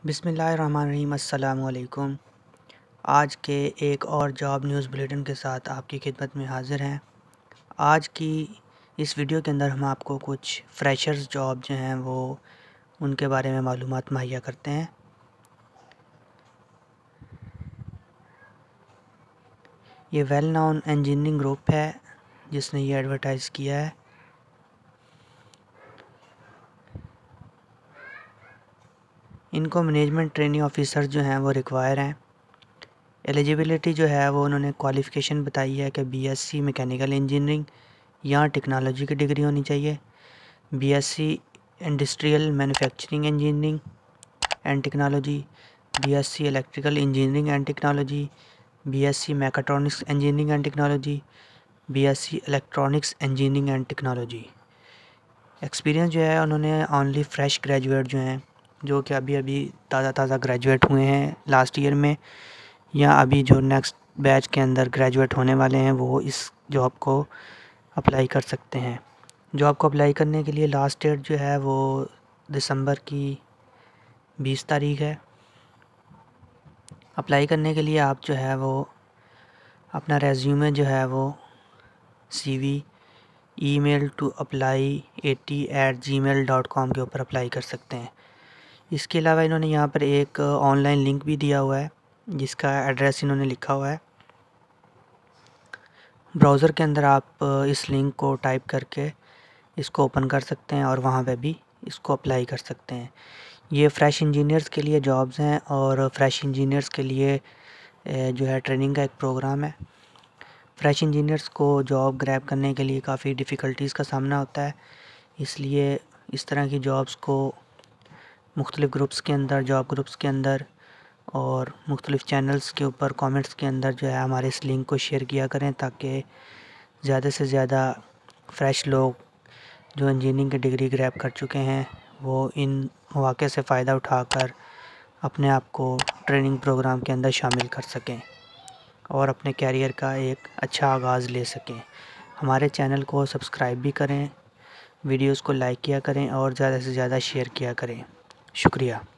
बिस्मिल्लाहिर्रहमानिर्रहीम अस्सलामुअलैकुम। आज के एक और जॉब न्यूज़ बुलेटिन के साथ आपकी खिदमत में हाज़िर हैं। आज की इस वीडियो के अंदर हम आपको कुछ फ्रेशर्स जॉब जो हैं वो उनके बारे में मालूमात मुहैया करते हैं। ये वेल नोन इंजीनियरिंग ग्रुप है जिसने ये एडवर्टाइज़ किया है। इनको मैनेजमेंट ट्रेनिंग ऑफिसर जो हैं वो रिक्वायर हैं। एलिजिबिलिटी जो है वो उन्होंने क्वालिफ़िकेशन बताई है कि बीएससी मैकेनिकल इंजीनियरिंग या टेक्नोलॉजी की डिग्री होनी चाहिए, BSc industrial manufacturing engineering and technology, BSc electrical engineering and technology, BSc mechatronics engineering and technology, BSc electronics engineering and technology. Experience जो है उन्होंने ओनली फ्रेश ग्रेजुएट जो हैं, जो कि अभी ताज़ा ग्रेजुएट हुए हैं लास्ट ईयर में, या अभी जो नेक्स्ट बैच के अंदर ग्रेजुएट होने वाले हैं, वो इस जॉब को अप्लाई कर सकते हैं। जॉब को अप्लाई करने के लिए लास्ट डेट जो है वो दिसंबर की 20 तारीख है। अप्लाई करने के लिए आप जो है वो अपना रेज्यूमे जो है वो CV email to apply80@gmail.com के ऊपर अप्लाई कर सकते हैं। इसके अलावा इन्होंने यहाँ पर एक ऑनलाइन लिंक भी दिया हुआ है जिसका एड्रेस इन्होंने लिखा हुआ है। ब्राउज़र के अंदर आप इस लिंक को टाइप करके इसको ओपन कर सकते हैं और वहाँ पे भी इसको अप्लाई कर सकते हैं। ये फ्रेश इंजीनियर्स के लिए जॉब्स हैं और फ्रेश इंजीनियर्स के लिए जो है ट्रेनिंग का एक प्रोग्राम है। फ्रेश इंजीनियर्स को जॉब ग्रैब करने के लिए काफ़ी डिफ़िकल्टीज़ का सामना होता है, इसलिए इस तरह की जॉब्स को मुख्तलिफ़ ग्रुप्स के अंदर, जॉब ग्रुप्स के अंदर और मुख्तलिफ़ चैनल्स के ऊपर कमेंट्स के अंदर जो है हमारे इस लिंक को शेयर किया करें, ताकि ज़्यादा से ज़्यादा फ्रेश लोग जो इंजीनियरिंग की डिग्री ग्रैब कर चुके हैं वो इन मौक़े से फ़ायदा उठाकर अपने आप को ट्रेनिंग प्रोग्राम के अंदर शामिल कर सकें और अपने कैरियर का एक अच्छा आगाज़ ले सकें। हमारे चैनल को सब्सक्राइब भी करें, वीडियोस को लाइक किया करें और ज़्यादा से ज़्यादा शेयर किया करें। शुक्रिया।